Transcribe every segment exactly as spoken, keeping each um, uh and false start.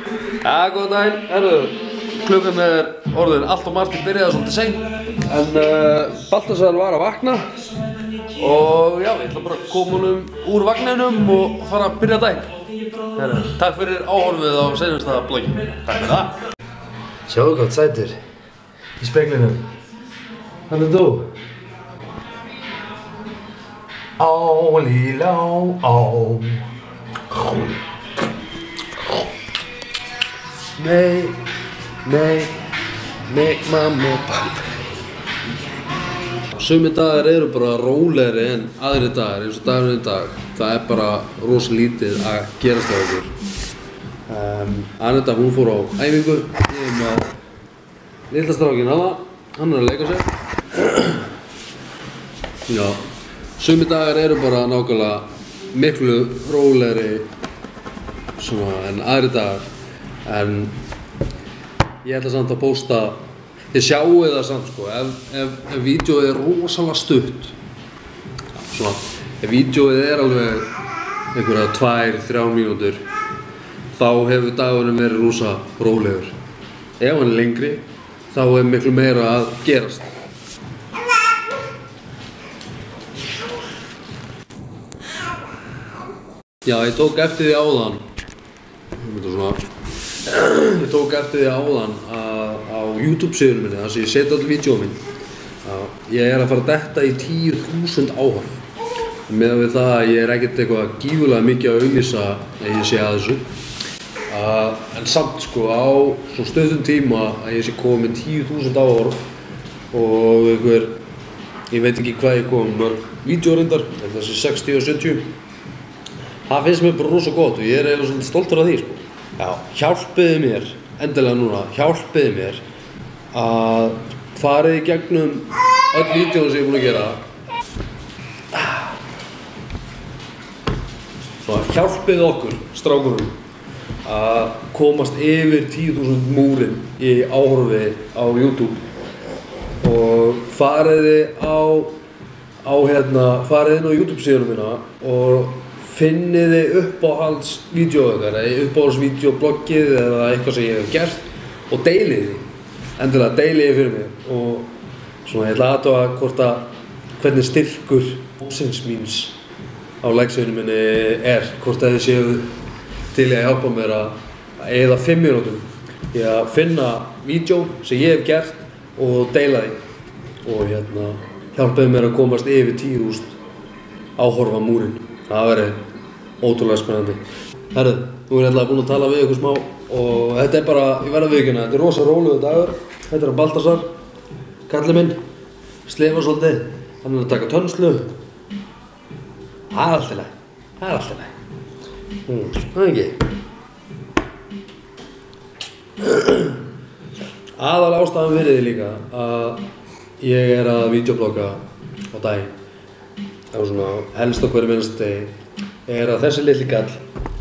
Ja, góðan daginn, herru, klukkan er orðin allt og margt í byrjaði svolítið seint. En uh, Baltasar var að vakna og já, ég ætla bara að koma honum úr vagninum og fara að byrja daginn. Herru, takk fyrir áhorfið á seinasta bloggi. Takk fyrir það. Sjáðu hvað sætur í speglinum. Hann er þú. Á, líla, á. Nei, nei, nei, mamma og pappi. Sumir dagar eru bara rólegri en aðrir dagar, eins og dagurinn í dag. Það er bara rosa lítið að gerast á okkur. Um, Anita, hún fór á æfingu. Ég er með litla strákinn hana. Hann er að leika sér. Já, sumir dagar eru bara nákvæmlega miklu rólegri svona en aðrir dagar. En ég ætla samt að pósta, þið sjáu það samt sko, ef, ef, ef vídeóið er rosalega stutt, svona, ef vídeóið er alveg einhverja tvær, þrjár mínútur, þá hefur dagurinn verið rosa rólegur. Ef hann er lengri, þá er miklu meira að gerast. Já, ég tók eftir því áðan, ég myndi svona, ég tók eftir því áðan að á YouTube síðunum minni, þar sem ég seti öll vídeóum minn, að ég er að fara að detta í tíu þúsund áhorf. Með við það að ég er ekkert eitthvað gífurlega mikið að auglýsa að ég sé að þessu. Uh, en samt sko á svo stöðum tíma að ég sé komið með tíu þúsund áhorf og einhver, ég veit ekki hvað ég kom mörg vídeórindar, en þessi sextíu og sjötíu. Það finnst mér bara rosa gott og ég er eiginlega svolítið stoltur af því sko. Já, hjálpiði mér, endilega núna, hjálpiði mér að farið í gegnum öll vídeóin sem ég er búinn að gera. Svo hjálpiði okkur, strákurum, að komast yfir tíu þúsund múrin í áhorfi á YouTube og fariði á, á hérna, fariði inn á YouTube síðunum minna og finniði uppáhalds vídeóið ykkar, eða uppáhalds vídeóbloggið eða eitthvað sem ég hef gert og deiliði, endilega deiliði fyrir mig og svona ég ætla að athuga hvort að hvernig styrkur hópsins míns á læksveinu minni er, hvort að þið séu til að hjálpa mér að eyða fimm mínútum í að finna vídeó sem ég hef gert og deila því og hérna hjálpaði mér að komast yfir tíu þúsund áhorfa múrin. Það verið ótrúlega spennandi. Herðu, nú er ég alltaf búinn að tala við ykkur smá og þetta er bara, ég verð að viðurkenna, þetta er rosa rólegur dagur. Þetta er Baltasar, kallinn minn, slefa svolítið, hann er að taka tönnslu. Það er allt í lagi, það er allt í lagi. Mm, það er ekki. Aðal ástæðan fyrir því líka að ég er að vídeoblogga á daginn. Það er svona helst á hverju minnsta degi er að þessi litli kall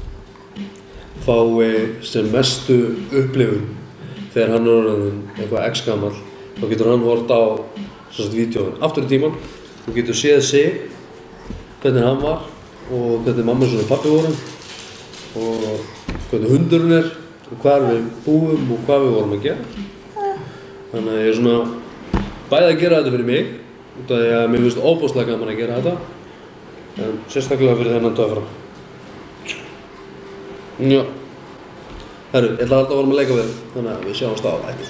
fái sem mestu upplifun þegar hann er orðinn eitthvað x gamall. Þá getur hann hort á svona vídeóin aftur í tímann. Þú getur séð sig, hvernig hann var og hvernig mamma og pappi voru og hvernig hundurinn er og hvar við búum og hvað við vorum að gera. Þannig að ég er svona bæði að gera þetta fyrir mig út af því að mér finnst óbúslega gaman að gera þetta en sérstaklega fyrir þennan döfra. Já. Herru, ég ætla alltaf að vera með að leika við þannig að við sjáumst á eftir.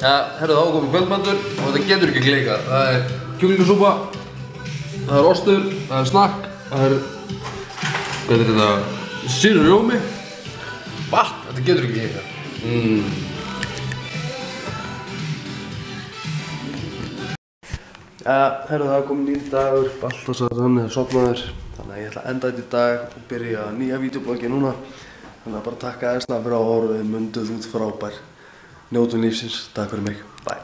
Ja, herru þá komum kvöldmatur og þetta getur ekki klikað. Það er kjúklingasúpa, það er ostur, það er snakk, það er, hvað er þetta, sýrur rjómi, vatn, þetta getur ekki klikað. Mm. Ja, herru það er komin nýr dagur, Baltasar hann er sofnaður, þannig að ég ætla að enda þetta í dag og byrja nýja vídeobloggi núna. Þannig að bara takka aðeins fyrir að horfa, munduð út frábær. Njótum lífsins, takk fyrir mig, bye.